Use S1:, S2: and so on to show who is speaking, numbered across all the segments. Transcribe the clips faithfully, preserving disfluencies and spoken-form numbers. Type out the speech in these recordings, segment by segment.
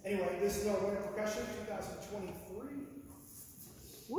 S1: Anyway, this is our Winter Percussion twenty twenty-three.
S2: Woo!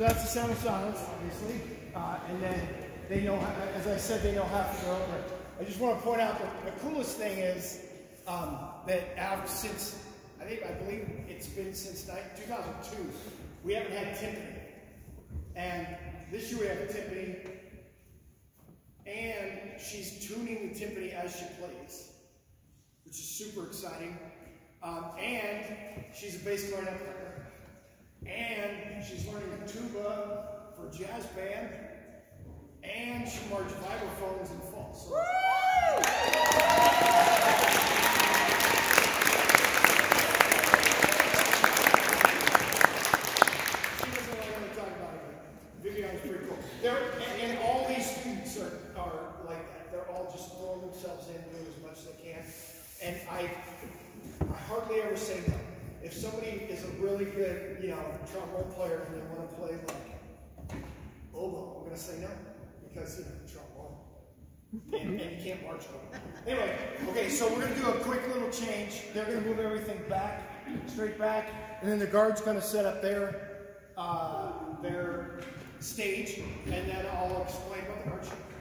S1: So that's the sound of silence, obviously. Uh, and then they know, how, as I said, they know half of their own right. I just want to point out that the coolest thing is um, that I've since, I think, I believe it's been since two thousand two, we haven't had timpani. And this year we have a timpani, and she's tuning the timpani as she plays, which is super exciting. Um, and she's a bass clarinet player, and she's learning tuba for jazz band, and she marks vibraphones and falls. So pretty cool. They're, and, and all these students are, are like that. They're all just throwing themselves in, doing as much as they can. And I, I hardly ever say no. If somebody is a really good, you know, trombone player and they want to play like oboe, I'm going to say no. Because, you know, trombone. And, and you can't march oboe. Anyway, okay, so we're going to do a quick little change. They're going to move everything back, straight back. And then the guard's going to set up their, uh, their stage, and then I'll explain about the marching.